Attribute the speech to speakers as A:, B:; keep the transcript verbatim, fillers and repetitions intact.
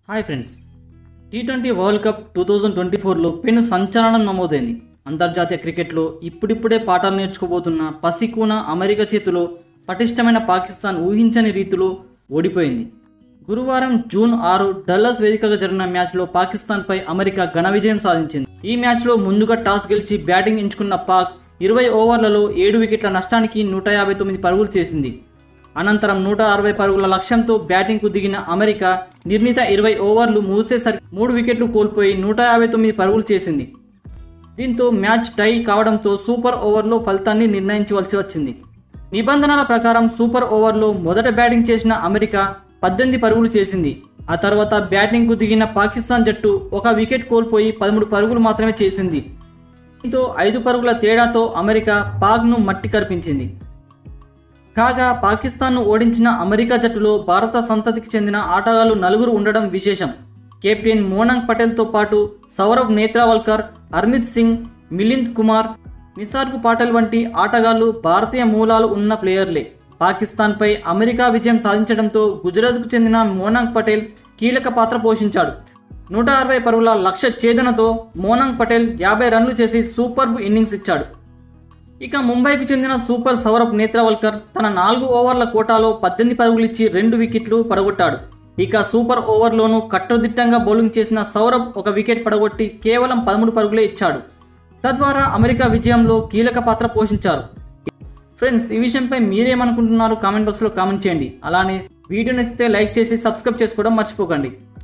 A: Hi friends, T twenty world cup two thousand twenty ఫోర్లో పెను సంచలనం నమోదైంది. అంతర్జాతీయ క్రికెట్లో ఇప్పుడిప్పుడే పాఠాలు నేర్చుకోబోతున్న పసికూన అమెరికా చేతిలో పటిష్టమైన పాకిస్తాన్ ఊహించని రీతిలో ఓడిపోయింది. గురువారం జూన్ ఆరు డల్లాస్ వేదికగా జరిగిన మ్యాచ్లో పాకిస్తాన్పై అమెరికా ఘన విజయం సాధించింది. ఈ మ్యాచ్లో ముందుగా టాస్ గెలిచి బ్యాటింగ్ ఎంచుకున్న పాక్ ఇరవై ఓవర్లలో ఏడు వికెట్ల నష్టానికి నూట యాభై తొమ్మిది పరుగులు చేసింది. అనంతరం నూట అరవై పరుగుల లక్ష్యంతో బ్యాటింగ్కు దిగిన అమెరికా నిర్ణీత ఇరవై ఓవర్లు ముగిసేసరికి మూడు వికెట్లు కోల్పోయి నూట యాభై తొమ్మిది పరుగులు చేసింది. దీంతో మ్యాచ్ టై కావడంతో సూపర్ ఓవర్లో ఫలితాన్ని నిర్ణయించవలసి వచ్చింది. నిబంధనల ప్రకారం సూపర్ ఓవర్లో మొదట బ్యాటింగ్ చేసిన అమెరికా పద్దెనిమిది పరుగులు చేసింది. ఆ తర్వాత బ్యాటింగ్కు దిగిన పాకిస్తాన్ జట్టు ఒక వికెట్ కోల్పోయి పదమూడు పరుగులు మాత్రమే చేసింది. దీంతో ఐదు పరుగుల తేడాతో అమెరికా పాక్ను మట్టి కరిపించింది. కాగా పాకిస్తాన్ను ఓడించిన అమెరికా జట్టులో భారత సంతతికి చెందిన ఆటగాళ్లు నలుగురు ఉండడం విశేషం. కెప్టెన్ మోనాంగ్ పటేల్తో పాటు సౌరవ్ నేత్రావల్కర్, హర్మిత్ సింగ్, మిలింద్ కుమార్, నిసార్కు పాటెల్ వంటి ఆటగాళ్లు భారతీయ మూలాలు ఉన్న ప్లేయర్లే. పాకిస్తాన్పై అమెరికా విజయం సాధించడంతో గుజరాత్కు చెందిన మోనాంగ్ పటేల్ కీలక పాత్ర పోషించాడు. నూట అరవై పరుగుల లక్ష్య ఛేదనతో మోనాంగ్ పటేల్ యాభై రన్లు చేసి సూపర్బ్ ఇన్నింగ్స్ ఇచ్చాడు. ఇక ముంబైకి చెందిన సూపర్ సౌరవ్ నేత్రావల్కర్ తన నాలుగు ఓవర్ల కోటాలో పద్దెనిమిది పరుగులిచ్చి రెండు వికెట్లు పడగొట్టాడు. ఇక సూపర్ ఓవర్లోనూ కట్టుదిట్టంగా బౌలింగ్ చేసిన సౌరవ్ ఒక వికెట్ పడగొట్టి కేవలం పదమూడు పరుగులే ఇచ్చాడు. తద్వారా అమెరికా విజయంలో కీలక పాత్ర పోషించారు. ఫ్రెండ్స్, ఈ విషయంపై మీరేమనుకుంటున్నారు? కామెంట్ బాక్స్లో కామెంట్ చేయండి. అలానే వీడియో నచ్చితే లైక్ చేసి సబ్స్క్రైబ్ చేసుకోవడం మర్చిపోకండి.